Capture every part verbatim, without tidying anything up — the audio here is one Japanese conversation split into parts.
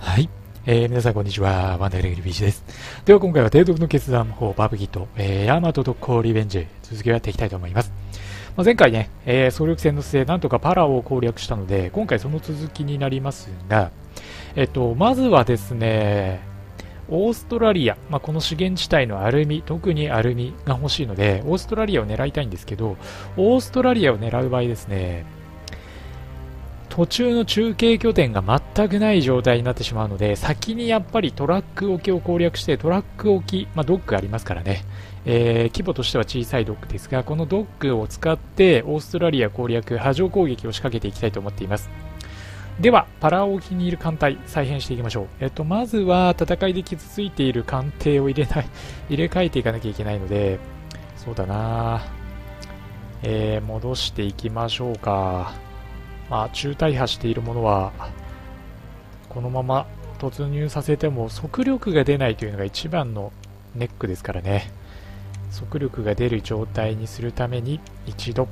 はい。えー、皆さんこんにちは。ワンダーレギュビーチです。では今回は提督の決断法バブギと、えー、ヤマト特攻リベンジ、続きをやっていきたいと思います。まあ、前回ね、えー、総力戦の末、なんとかパラを攻略したので、今回その続きになりますが、えっと、まずはですね、オーストラリア、まあ、この資源地帯のアルミ、特にアルミが欲しいので、オーストラリアを狙いたいんですけど、オーストラリアを狙う場合ですね、途中の中継拠点が全くない状態になってしまうので、先にやっぱりトラック置きを攻略して、トラック置き、まあ、ドックありますからね、えー、規模としては小さいドックですが、このドックを使ってオーストラリア攻略、波状攻撃を仕掛けていきたいと思っています。では、パラ沖にいる艦隊、再編していきましょう。えっと、まずは戦いで傷ついている艦艇を入れない、入れ替えていかなきゃいけないので、そうだな、えー、戻していきましょうか。まあ、中大破しているものはこのまま突入させても速力が出ないというのが一番のネックですからね。速力が出る状態にするために一度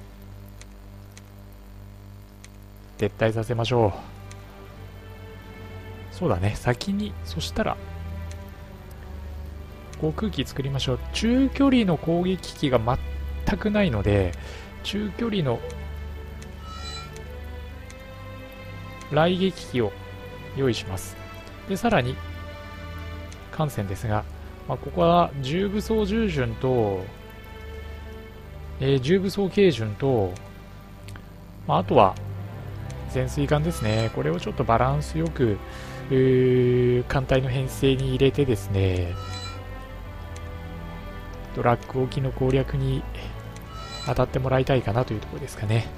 撤退させましょう。そうだね、先にそしたら航空機作りましょう。中距離の攻撃機が全くないので、中距離の雷撃機を用意します。で、さらに艦船ですが、まあ、ここは重武装従順と、えー、重武装軽順と、まあ、あとは潜水艦ですね。これをちょっとバランスよく艦隊の編成に入れてですね、トラック沖の攻略に当たってもらいたいかなというところですかね。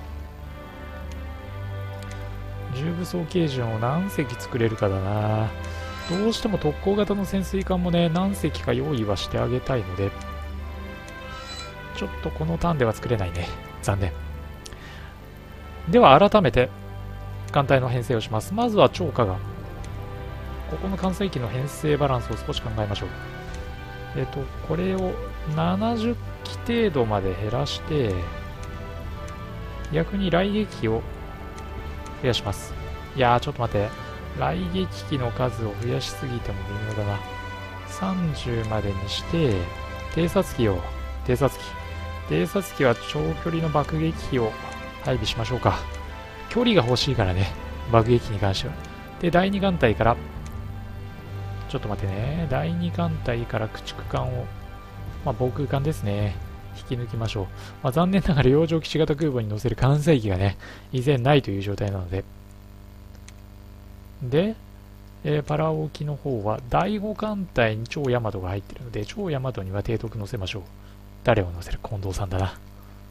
重武装軽順を何隻作れるかだな。どうしても特攻型の潜水艦もね、何隻か用意はしてあげたいので、ちょっとこのターンでは作れないね。残念。では改めて艦隊の編成をします。まずは超過が、ここの艦載機の編成バランスを少し考えましょう。えっとこれをななじゅっ機程度まで減らして、逆に雷撃機を増やします。いやー、ちょっと待って、雷撃機の数を増やしすぎても微妙だな。さんじゅうまでにして、偵察機を、偵察機偵察機は長距離の爆撃機を配備しましょうか。距離が欲しいからね、爆撃機に関しては。で、だいに艦隊から、ちょっと待ってね、だいに艦隊から駆逐艦を、まあ、防空艦ですね、引き抜きましょう。まあ、残念ながら洋上基地型空母に乗せる艦載機がね、以前ないという状態なので。で、えー、パラ沖の方はだいご艦隊に超ヤマトが入っているので、超ヤマトには提督乗せましょう。誰を乗せる？近藤さんだな。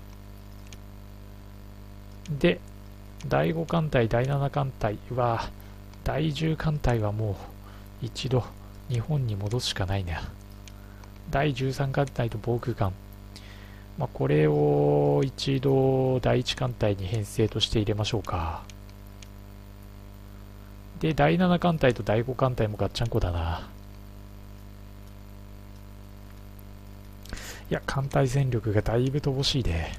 で、だいご艦隊、だいなな艦隊は、だいじゅう艦隊はもう一度日本に戻すしかないな。だいじゅうさん艦隊と防空艦、まあ、これを一度だいいち艦隊に編成として入れましょうか。で、だいなな艦隊とだいご艦隊もガッチャンコだな。いや、艦隊戦力がだいぶ乏しいで。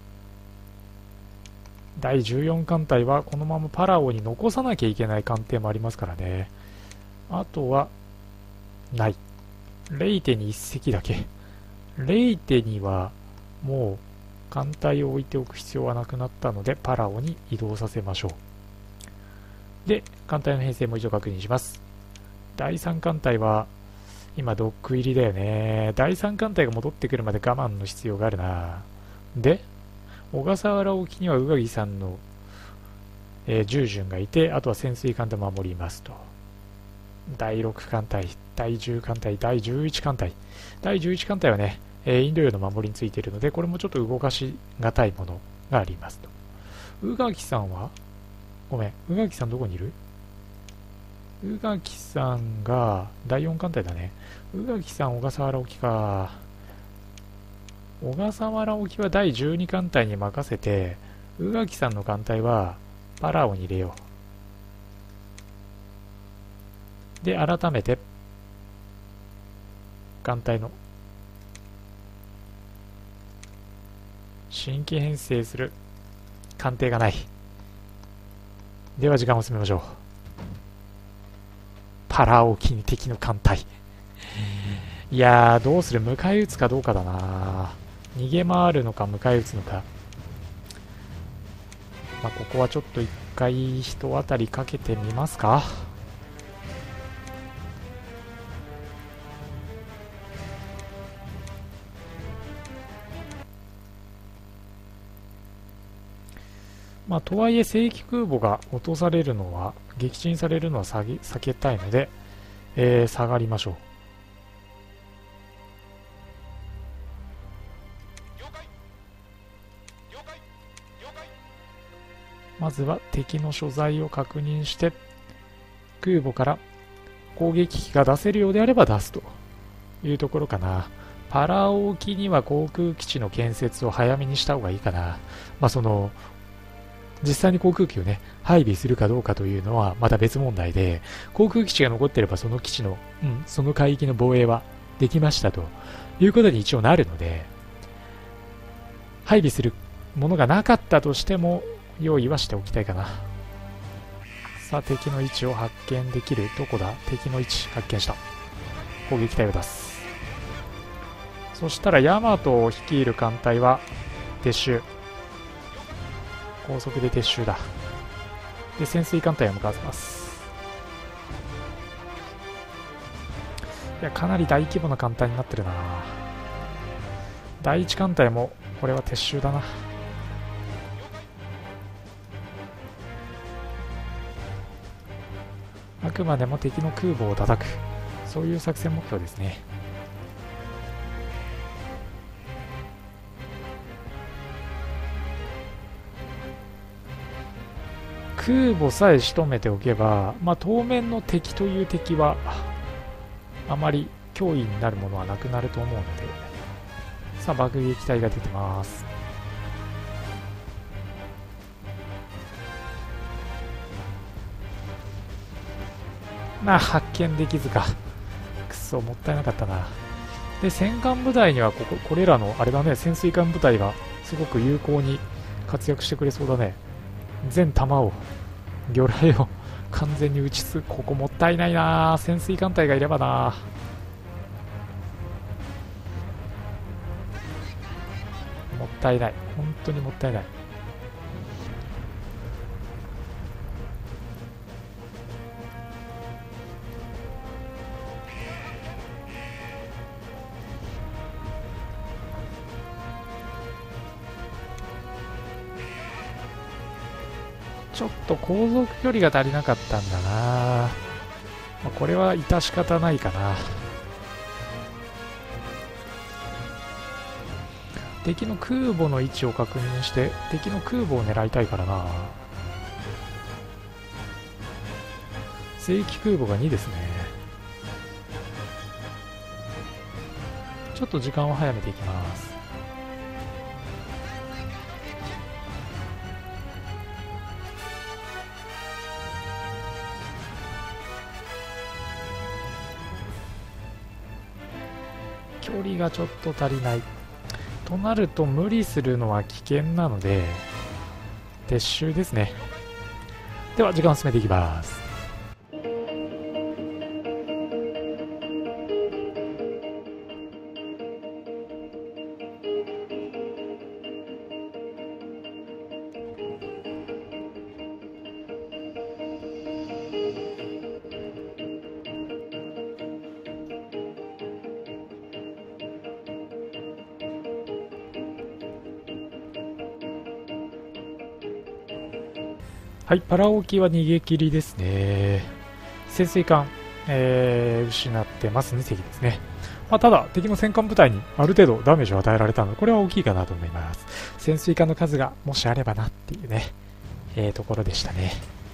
だいじゅうよん艦隊はこのままパラオに残さなきゃいけない艦艇もありますからね。あとはない。レイテにいっ隻だけ。レイテにはもう艦隊を置いておく必要はなくなったので、パラオに移動させましょう。で、艦隊の編成も一度確認します。だいさん艦隊は今ドック入りだよね。だいさん艦隊が戻ってくるまで我慢の必要があるな。で、小笠原沖には宇垣さんの、えー、従順がいて、あとは潜水艦で守りますと。だいろく艦隊、だいじゅう艦隊、だいじゅういち艦隊。だいじゅういち艦隊はね、えー、インド洋の守りについているので、これもちょっと動かしがたいものがありますと。宇垣さんは、ごめん、宇垣さんどこにいる？宇垣さんがだいよん艦隊だね。宇垣さん、小笠原沖か。小笠原沖はだいじゅうに艦隊に任せて、宇垣さんの艦隊はパラオに入れよう。で、改めて艦隊の新規編成する艦艇がない。では時間を進めましょう。 パラオキに敵の艦隊。いやー、どうする？迎え撃つかどうかだな。逃げ回るのか迎え撃つのか。まあ、ここはちょっと一回人当たりかけてみますか。まあ、とはいえ正規空母が落とされるのは、撃沈されるのは避け、避けたいので、えー、下がりましょう。まずは敵の所在を確認して、空母から攻撃機が出せるようであれば出すというところかな。パラオ沖には航空基地の建設を早めにした方がいいかな。まあ、その実際に航空機をね配備するかどうかというのはまた別問題で、航空基地が残っていればその基地の、うん、その海域の防衛はできましたということに一応なるので、配備するものがなかったとしても用意はしておきたいかな。さあ、敵の位置を発見できる。どこだ？敵の位置発見した。攻撃隊を出す。そしたらヤマトを率いる艦隊は撤収、高速で撤収だ。で、潜水艦隊を向かわせます。いや、かなり大規模な艦隊になってるな。第一艦隊もこれは撤収だな。あくまでも敵の空母を叩く、そういう作戦目標ですね。空母さえ仕留めておけば、まあ、当面の敵という敵はあまり脅威になるものはなくなると思うので、さあ爆撃隊が出てます。まあ発見できずか。くそ、もったいなかったな。で、戦艦部隊にはこここれらのあれだね、潜水艦部隊がすごく有効に活躍してくれそうだね。全弾を魚雷を完全に打ちつ、ここもったいないな。潜水艦隊がいればな。もったいない、本当にもったいない。ちょっと航続距離が足りなかったんだな。まあ、これは致し方ないかな。敵の空母の位置を確認して敵の空母を狙いたいからな。正規空母がにですね。ちょっと時間を早めていきます。距離がちょっと足りないとなると、無理するのは危険なので撤収ですね。では時間を進めていきます。はい、パラオ沖は逃げ切りですね。潜水艦、えー、失ってますね、敵ですね。まあ、ただ、敵の戦艦部隊にある程度ダメージを与えられたので、これは大きいかなと思います。潜水艦の数がもしあればなっていうね、えー、ところでしたね。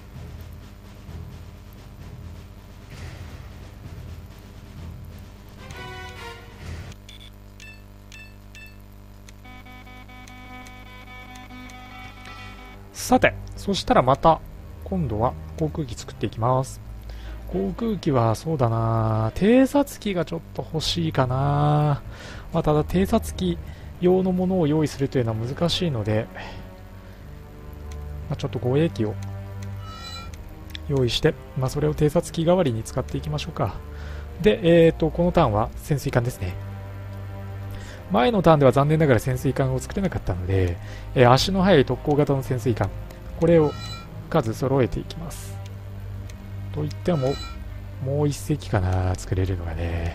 さて、そしたらまた今度は航空機作っていきます。航空機はそうだな、偵察機がちょっと欲しいかな。まあ、ただ偵察機用のものを用意するというのは難しいので、まあ、ちょっと護衛機を用意して、まあ、それを偵察機代わりに使っていきましょうか。で、えーと、このターンは潜水艦ですね。前のターンでは残念ながら潜水艦を作れなかったので、えー、足の速い特攻型の潜水艦、これを数揃えていきます。といっても、もう一隻かな、作れるのがね。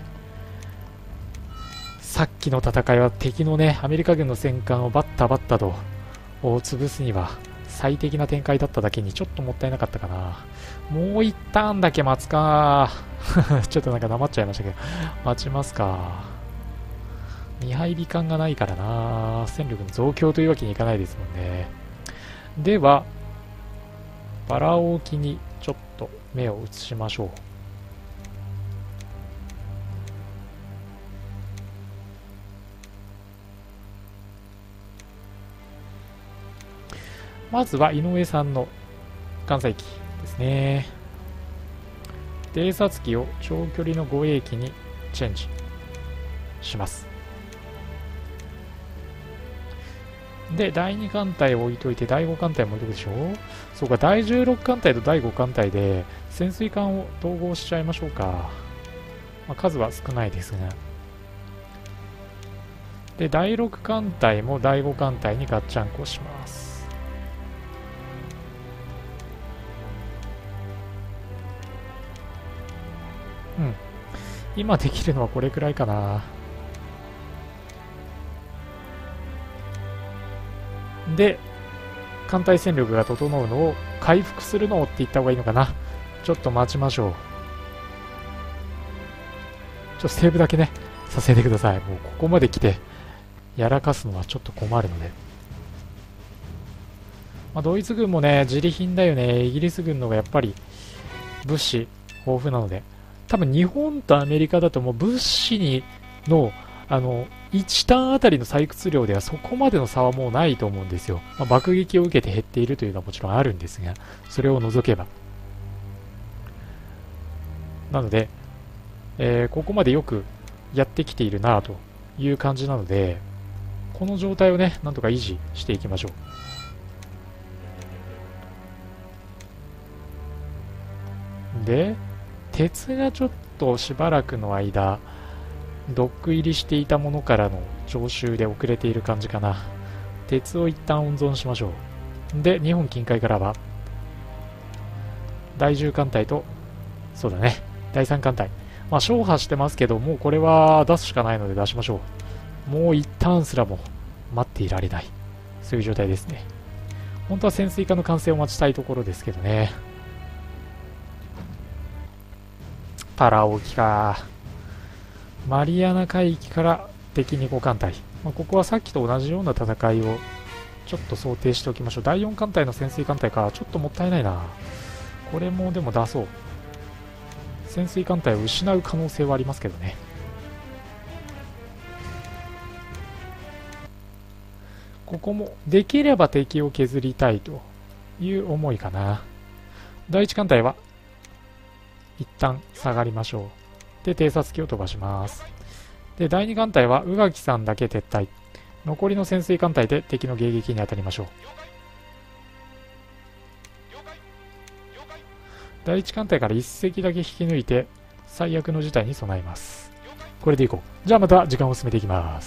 さっきの戦いは敵のね、アメリカ軍の戦艦をバッタバッタと潰すには最適な展開だっただけにちょっともったいなかったかな。もう一ターンだけ待つかちょっとなんかなまっちゃいましたけど、待ちますか。見配備艦がないからな、戦力の増強というわけにいかないですもんね。ではパラオ沖にちょっと目を移しましょう。まずは井上さんの艦載機ですね。偵察機を長距離の護衛機にチェンジします。で、だいに艦隊を置いといてだいご艦隊も置いとくでしょ。そうか、だいじゅうろく艦隊とだいご艦隊で潜水艦を統合しちゃいましょうか。まあ、数は少ないですが。で、だいろく艦隊もだいご艦隊にガッチャンコします。うん。今できるのはこれくらいかな。で、艦隊戦力が整うのを回復するのをって言った方がいいのかな。ちょっと待ちましょう。ちょっとセーブだけね、させてください。もうここまで来て、やらかすのはちょっと困るので。まあ、ドイツ軍もね、自利品だよね。イギリス軍のがやっぱり物資豊富なので。多分日本とアメリカだともう物資にの、あの、いちターンあたりの採掘量ではそこまでの差はもうないと思うんですよ。まあ、爆撃を受けて減っているというのはもちろんあるんですが、それを除けば。なので、えー、ここまでよくやってきているなという感じなので、この状態をね、なんとか維持していきましょう。で、鉄がちょっとしばらくの間、ドック入りしていたものからの徴収で遅れている感じかな。鉄を一旦温存しましょう。で、日本近海からはだいじゅう艦隊と、そうだね、だいさん艦隊、まあ勝破してますけど、もうこれは出すしかないので出しましょう。もう一旦すらも待っていられない、そういう状態ですね。本当は潜水艦の完成を待ちたいところですけどね。パラオ沖か。マリアナ海域から敵にご艦隊、まあ、ここはさっきと同じような戦いをちょっと想定しておきましょう。だいよん艦隊の潜水艦隊か、ちょっともったいないな。これもでも出そう。潜水艦隊を失う可能性はありますけどね。ここもできれば敵を削りたいという思いかな。だいいち艦隊は一旦下がりましょう。で、偵察機を飛ばします。で、だいに艦隊は宇垣さんだけ撤退。残りの潜水艦隊で敵の迎撃に当たりましょう。だいいち艦隊からいっ隻だけ引き抜いて最悪の事態に備えます。これでいこう。じゃあまた時間を進めていきます。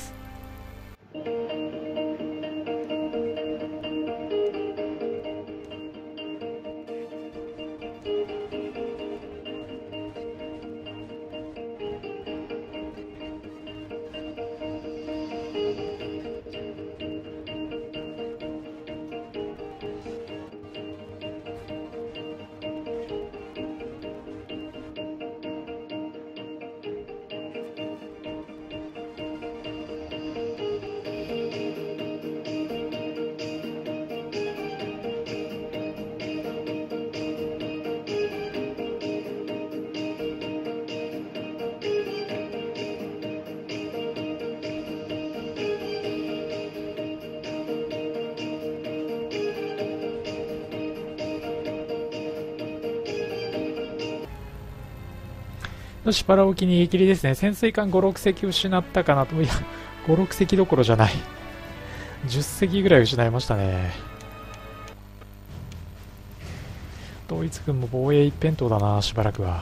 よし、パラ沖に逃げ切りですね。潜水艦ご、ろく隻失ったかなと。いや、ご、ろく隻どころじゃない。じゅっ隻ぐらい失いましたね。 ドイツ軍も防衛一辺倒だな、しばらくは。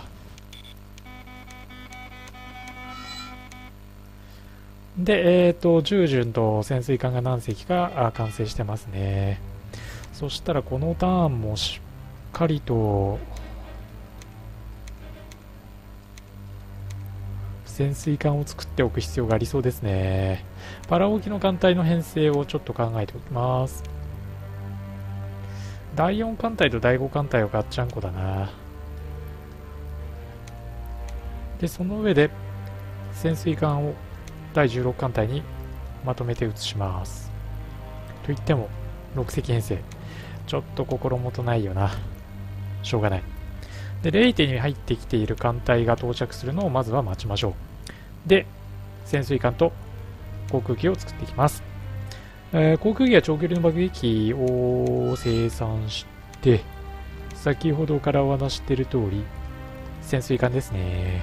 で、えっと、従順と潜水艦が何隻か完成してますね。そしたらこのターンもしっかりと潜水艦を作っておく必要がありそうですね。パラ沖の艦隊の編成をちょっと考えておきます。だいよん艦隊とだいご艦隊はガッチャンコだな。で、その上で潜水艦をだいじゅうろく艦隊にまとめて移します。といってもろく隻編成、ちょっと心もとないよな。しょうがない。で、レイテに入ってきている艦隊が到着するのをまずは待ちましょう。で、潜水艦と航空機を作っていきます。えー、航空機は長距離の爆撃機を生産して、先ほどからお話している通り潜水艦ですね。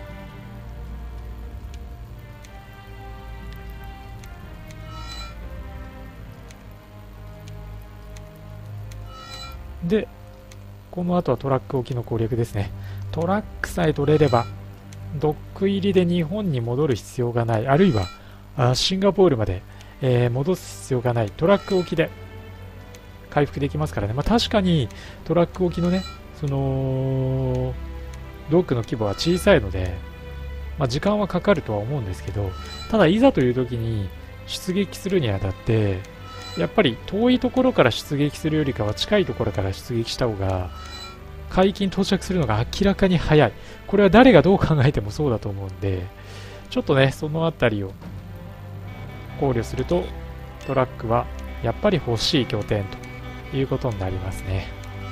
で、この後はトラック沖の攻略ですね。トラックさえ取れればドック入りで日本に戻る必要がない、あるいはあシンガポールまで、えー、戻す必要がない、トラック沖で回復できますからね。まあ、確かにトラック沖のね、そのドックの規模は小さいので、まあ、時間はかかるとは思うんですけど、ただいざという時に出撃するにあたってやっぱり遠いところから出撃するよりかは近いところから出撃した方が海域に到着するのが明らかに早い。これは誰がどう考えてもそうだと思うんで、ちょっとね、そのあたりを考慮するとトラックはやっぱり欲しい拠点ということになりますね。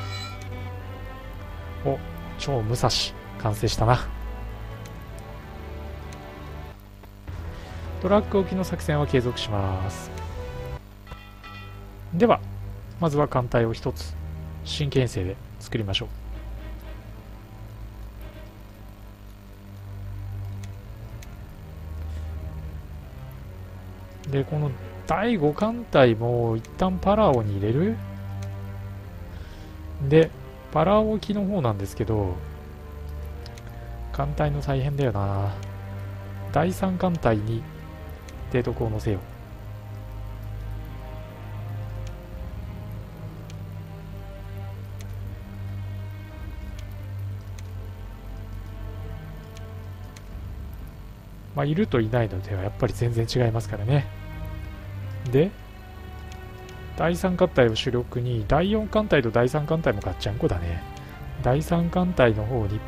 お、超武蔵完成したな。トラック沖の作戦は継続します。ではまずは艦隊を一つ新編成で作りましょう。で、このだいご艦隊も一旦パラオに入れる。で、パラオ沖の方なんですけど、艦隊の大変だよな。だいさん艦隊に提督を乗せよう。まあ、いるといないのではやっぱり全然違いますからね。で、だいさん艦隊を主力にだいよん艦隊とだいさん艦隊もガッチャンコだね。だいさん艦隊の方に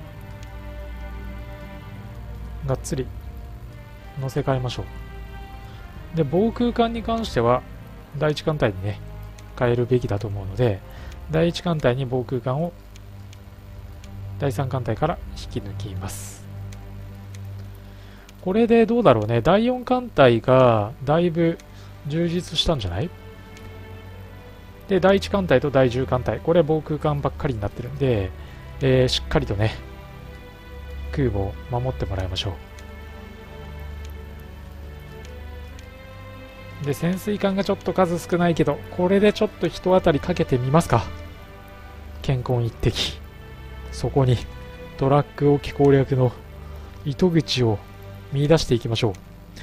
がっつり乗せ替えましょう。で、防空艦に関してはだいいち艦隊にね変えるべきだと思うので、だいいち艦隊に防空艦をだいさん艦隊から引き抜きます。これでどうだろうね。だいよん艦隊がだいぶ充実したんじゃない？で、だいいち艦隊とだいじゅう艦隊、これは防空艦ばっかりになってるんで、えー、しっかりとね空母を守ってもらいましょう。で、潜水艦がちょっと数少ないけど、これでちょっと一当たりかけてみますか。健康一滴。そこにトラック沖攻略の糸口を見出していきましょう。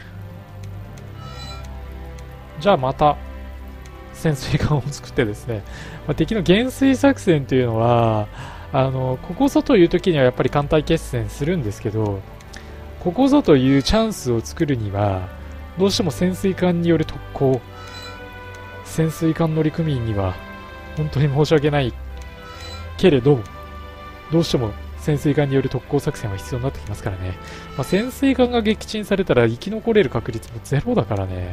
じゃあまた潜水艦を作ってですね、まあ、敵の減衰作戦というのはあのここぞという時にはやっぱり艦隊決戦するんですけど、ここぞというチャンスを作るにはどうしても潜水艦による特攻、潜水艦乗組員には本当に申し訳ないけれども、どうしても潜水艦による特攻作戦は必要になってきますからね。まあ、潜水艦が撃沈されたら生き残れる確率もゼロだからね。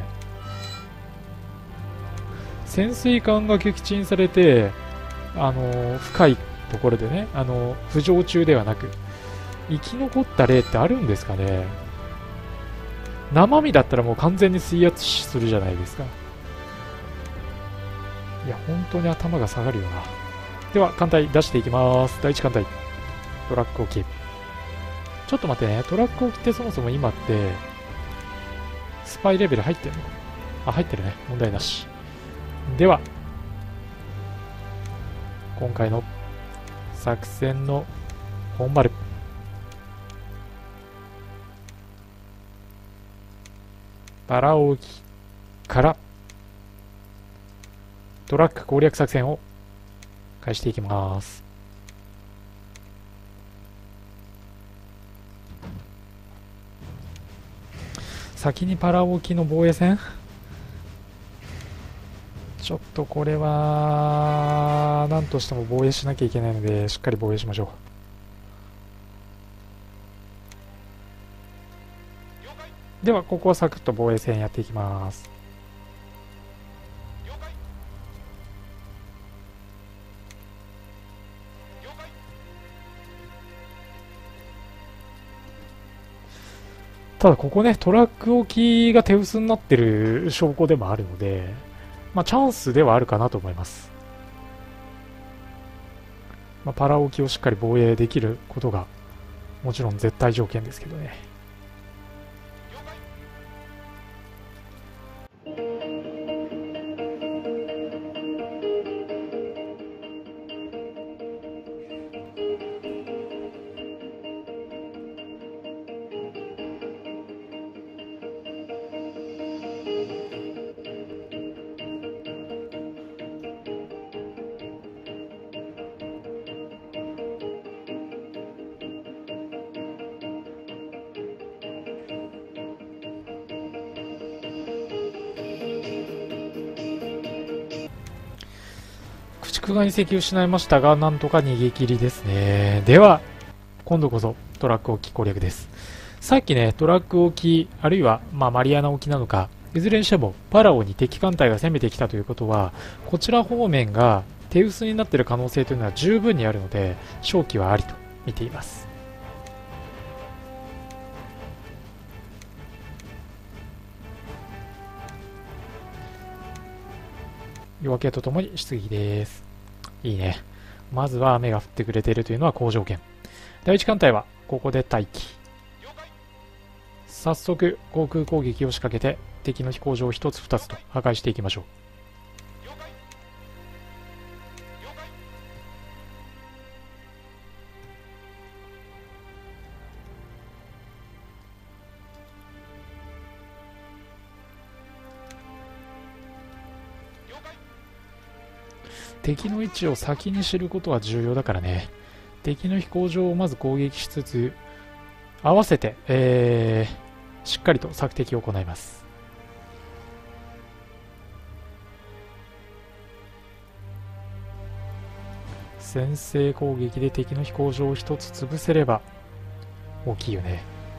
潜水艦が撃沈されて、あのー、深いところでね、あのー、浮上中ではなく生き残った例ってあるんですかね。生身だったらもう完全に水圧死するじゃないですか。いや本当に頭が下がるよな。では艦隊出していきます。だいいち艦隊トラック沖。ちょっと待ってね、トラック沖ってそもそも今ってスパイレベル入ってるの？あ、入ってるね、問題なし。では今回の作戦の本丸。パラオ沖からトラック攻略作戦を開始していきます。先にパラオ沖の防衛線、ちょっとこれは何としても防衛しなきゃいけないので、しっかり防衛しましょう。ではここはサクッと防衛線やっていきます。ただここね、トラック置きが手薄になってる証拠でもあるので、まあチャンスではあるかなと思います。まあ、パラ置きをしっかり防衛できることがもちろん絶対条件ですけどね。駆逐艦に席を失いましたが、なんとか逃げ切りですね。では今度こそトラック沖攻略です。さっきね、トラック沖あるいは、まあ、マリアナ沖なのか、いずれにしてもパラオに敵艦隊が攻めてきたということは、こちら方面が手薄になっている可能性というのは十分にあるので、勝機はありと見ています。夜明けとともに出撃です。いいね。まずは雨が降ってくれているというのは好条件。第一艦隊はここで待機。早速航空攻撃を仕掛けて敵の飛行場を一つ二つと破壊していきましょう。敵の位置を先に知ることは重要だからね。敵の飛行場をまず攻撃しつつ、合わせて、えー、しっかりと索敵を行います。先制攻撃で敵の飛行場を一つ潰せれば大きいよね。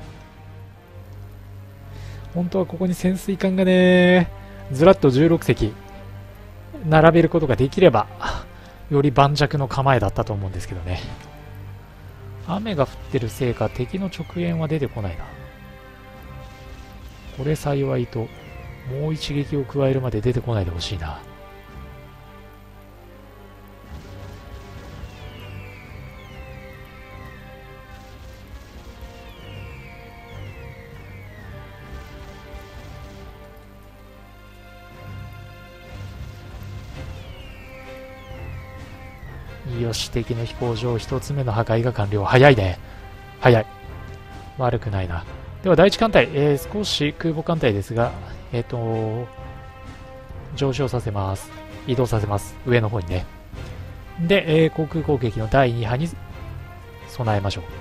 本当はここに潜水艦がね、ずらっとじゅうろくせき並べることができればより盤石の構えだったと思うんですけどね。雨が降ってるせいか敵の直縁は出てこないな。これ幸いと、もう一撃を加えるまで出てこないでほしいな。よし、敵の飛行場一つ目の破壊が完了。早いね。早い。悪くないな。では第一艦隊、えー、少し空母艦隊ですが、えっ、ー、と上昇させます。移動させます。上の方にね。で、えー、航空攻撃のだいに波に備えましょう。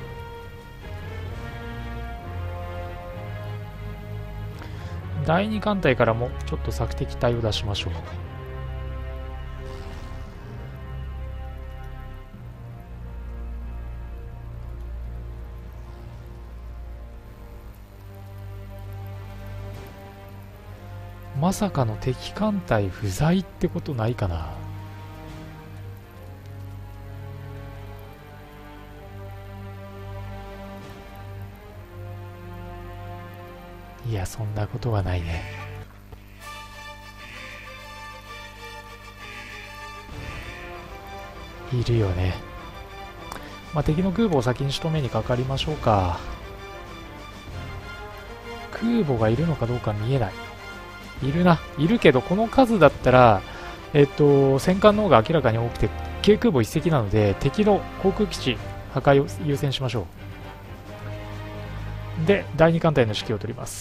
だいに艦隊からもちょっと索敵隊を出しましょう。まさかの敵艦隊不在ってことないかな。いや、そんなことはないね。いるよね。まあ、敵の空母を先に仕留めにかかりましょうか。空母がいるのかどうか見えない。いるな。いるけど、この数だったら、えっと、戦艦の方が明らかに多くて軽空母一隻なので敵の航空基地破壊を優先しましょう。でだいに艦隊の指揮を取ります。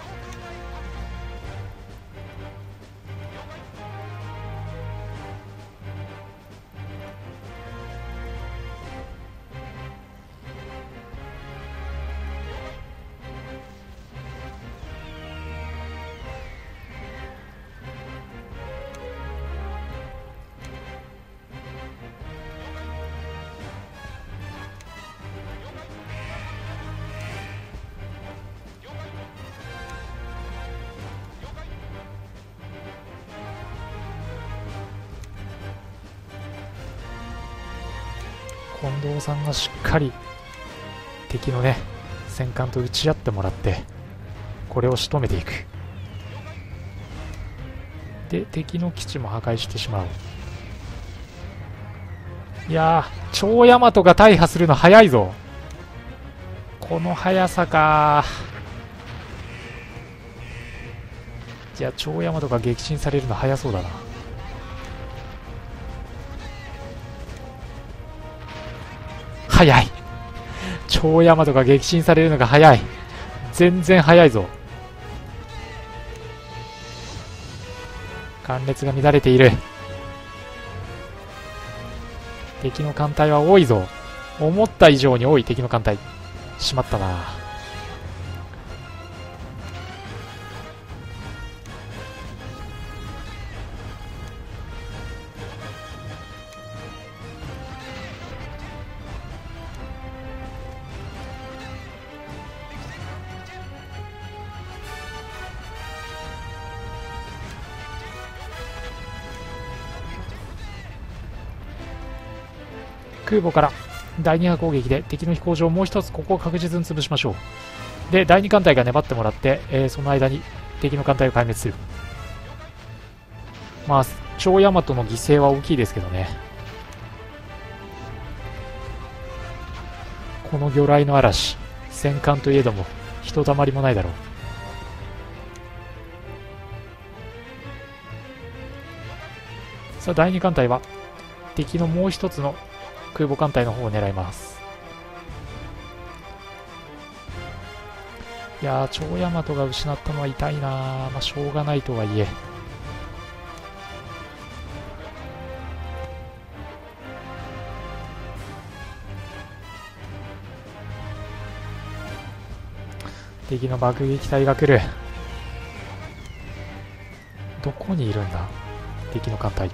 近藤さんがしっかり敵のね戦艦と打ち合ってもらってこれを仕留めていく。で敵の基地も破壊してしまう。いやー超大和が大破するの早いぞ。この速さか。じゃあ超大和が撃沈されるの早そうだな。早い。超大和が撃沈されるのが早い。全然早いぞ。艦列が乱れている。敵の艦隊は多いぞ。思った以上に多い敵の艦隊。しまったな。空母からだいに波攻撃で敵の飛行場をもう一つここを確実に潰しましょう。でだいに艦隊が粘ってもらって、えー、その間に敵の艦隊を壊滅する。まあ超大和の犠牲は大きいですけどね。この魚雷の嵐、戦艦といえどもひとたまりもないだろう。さあだいに艦隊は敵のもう一つの空母艦隊の方を狙います。いやー超大和が失ったのは痛いな。まあしょうがないとはいえ敵の爆撃隊が来る。どこにいるんだ敵の艦隊。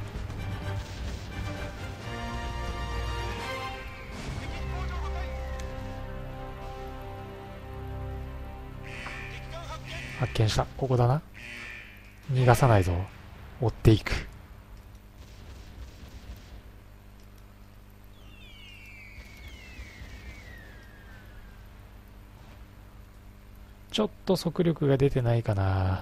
発見した。ここだな。逃がさないぞ。追っていく。ちょっと速力が出てないかな。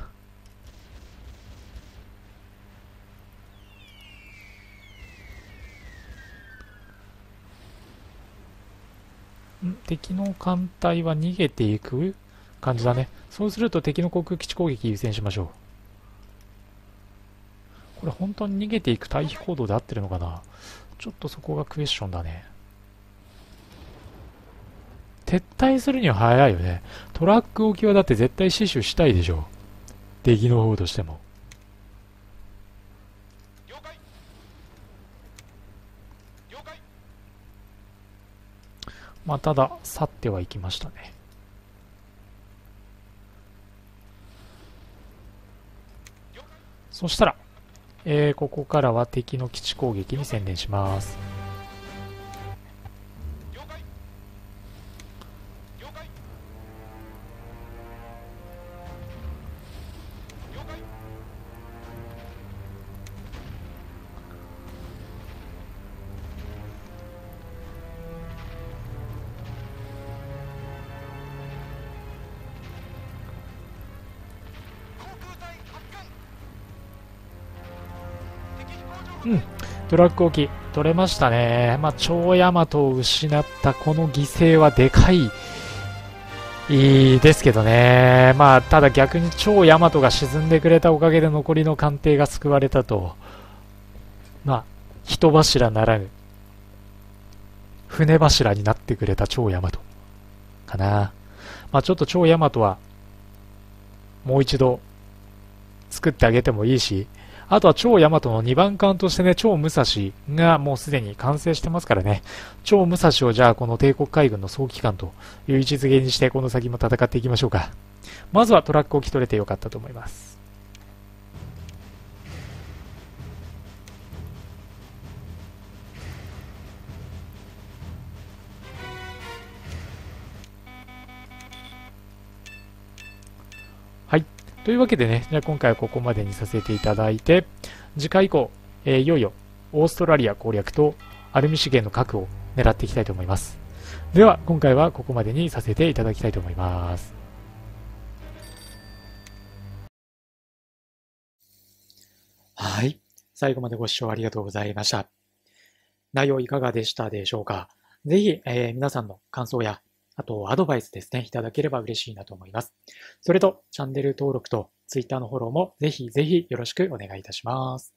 ん敵の艦隊は逃げていく感じだね。そうすると敵の航空基地攻撃優先しましょう。これ本当に逃げていく退避行動で合ってるのかな。ちょっとそこがクエスチョンだね。撤退するには早いよね。トラック置きはだって絶対死守したいでしょ。敵の方としても。まあただ去ってはいきましたね。そしたら、えー、ここからは敵の基地攻撃に専念します。うん、トラック置き取れましたね。まあ、超大和を失ったこの犠牲はでかいいいですけどね。まあ、ただ逆に超大和が沈んでくれたおかげで残りの艦艇が救われたと。まあ、 人柱ならぬ、船柱になってくれた超大和かな。まあちょっと超大和は、もう一度作ってあげてもいいし、あとは超大和のにばん艦としてね、超武蔵がもうすでに完成してますからね、超武蔵をじゃあこの帝国海軍の総機関という位置づけにしてこの先も戦っていきましょうか。まずはトラックを着取れてよかったと思います。はい。というわけでね、じゃあ今回はここまでにさせていただいて、次回以降、えー、いよいよオーストラリア攻略とアルミ資源の確保を狙っていきたいと思います。では今回はここまでにさせていただきたいと思います。はい。最後までご視聴ありがとうございました。内容いかがでしたでしょうか。ぜひ、えー、皆さんの感想や、あとアドバイスですね、いただければ嬉しいなと思います。それと、チャンネル登録と Twitter のフォローもぜひぜひよろしくお願いいたします。